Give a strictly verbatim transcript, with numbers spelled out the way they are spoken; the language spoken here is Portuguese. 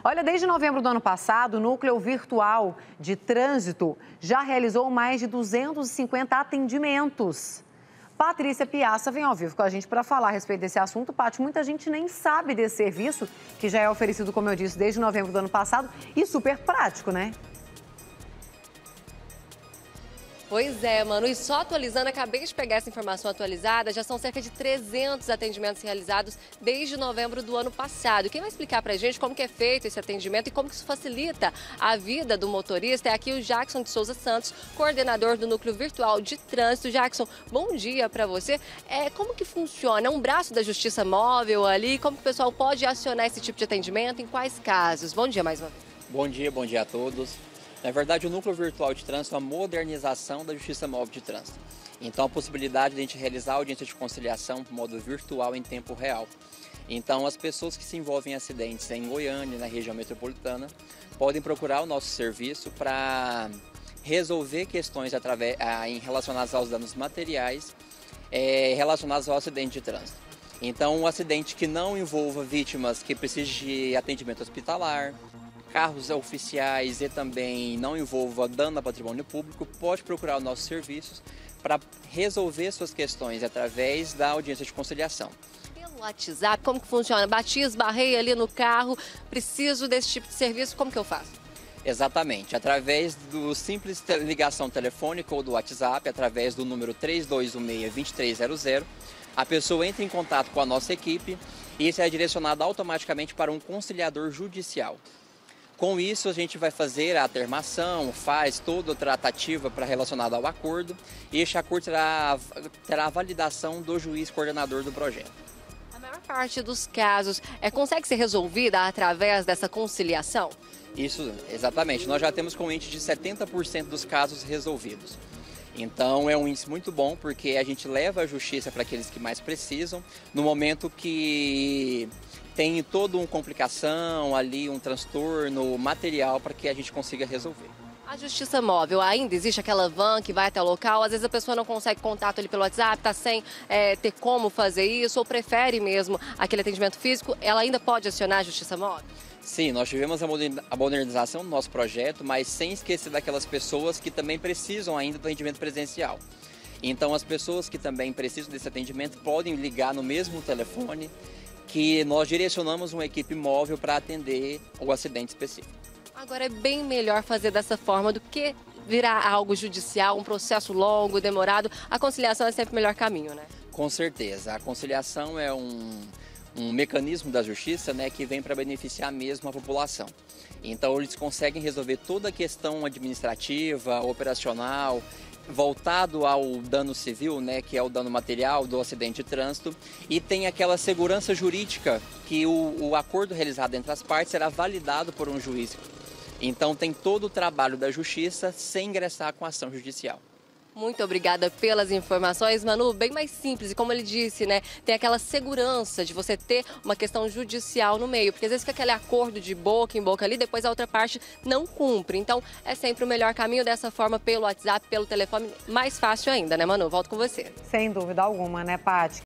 Olha, desde novembro do ano passado, o Núcleo Virtual de Trânsito já realizou mais de duzentos e cinquenta atendimentos. Patrícia Piazza vem ao vivo com a gente para falar a respeito desse assunto. Paty, muita gente nem sabe desse serviço, que já é oferecido, como eu disse, desde novembro do ano passado e super prático, né? Pois é, Manu, e só atualizando, acabei de pegar essa informação atualizada, já são cerca de trezentos atendimentos realizados desde novembro do ano passado. Quem vai explicar pra gente como que é feito esse atendimento e como que isso facilita a vida do motorista é aqui o Jackson de Souza Santos, coordenador do Núcleo Virtual de Trânsito. Jackson, bom dia pra você. É, como que funciona? É um braço da Justiça Móvel ali? Como que o pessoal pode acionar esse tipo de atendimento? Em quais casos? Bom dia mais uma vez. Bom dia, bom dia a todos. Na verdade, o Núcleo Virtual de Trânsito é uma modernização da Justiça Móvel de Trânsito. Então, a possibilidade de a gente realizar a audiência de conciliação por modo virtual em tempo real. Então, as pessoas que se envolvem em acidentes em Goiânia, na região metropolitana, podem procurar o nosso serviço para resolver questões através, em relacionadas aos danos materiais é, relacionados ao acidente de trânsito. Então, um acidente que não envolva vítimas que precisem de atendimento hospitalar, carros oficiais e também não envolva dano a patrimônio público, pode procurar os nossos serviços para resolver suas questões através da audiência de conciliação. Pelo WhatsApp, como que funciona? Bati, esbarrei ali no carro, preciso desse tipo de serviço, como que eu faço? Exatamente, através do simples ligação telefônica ou do WhatsApp, através do número três dois um seis, dois três zero zero, a pessoa entra em contato com a nossa equipe e isso é direcionado automaticamente para um conciliador judicial. Com isso, a gente vai fazer a termação, faz toda a tratativa para relacionada ao acordo e este acordo terá, terá a validação do juiz coordenador do projeto. A maior parte dos casos é, consegue ser resolvida através dessa conciliação? Isso, exatamente. Nós já temos com índice de setenta por cento dos casos resolvidos. Então é um índice muito bom porque a gente leva a justiça para aqueles que mais precisam no momento que tem toda uma complicação ali, um transtorno material para que a gente consiga resolver. A Justiça Móvel, ainda existe aquela van que vai até o local, às vezes a pessoa não consegue contato ali pelo WhatsApp, está sem é, ter como fazer isso, ou prefere mesmo aquele atendimento físico, ela ainda pode acionar a Justiça Móvel? Sim, nós tivemos a modernização do nosso projeto, mas sem esquecer daquelas pessoas que também precisam ainda do atendimento presencial. Então as pessoas que também precisam desse atendimento podem ligar no mesmo telefone, que nós direcionamos uma equipe móvel para atender o acidente específico. Agora é bem melhor fazer dessa forma do que virar algo judicial, um processo longo, demorado. A conciliação é sempre o melhor caminho, né? Com certeza. A conciliação é um, um mecanismo da justiça, né, que vem para beneficiar mesmo a população. Então eles conseguem resolver toda a questão administrativa, operacional, voltado ao dano civil, né, que é o dano material do acidente de trânsito, e tem aquela segurança jurídica que o, o acordo realizado entre as partes será validado por um juiz. Então tem todo o trabalho da justiça sem ingressar com ação judicial. Muito obrigada pelas informações, Manu. Bem mais simples e como ele disse, né, tem aquela segurança de você ter uma questão judicial no meio, porque às vezes fica aquele acordo de boca em boca ali, depois a outra parte não cumpre. Então é sempre o melhor caminho dessa forma pelo WhatsApp, pelo telefone, mais fácil ainda, né, Manu? Volto com você. Sem dúvida alguma, né, Paty?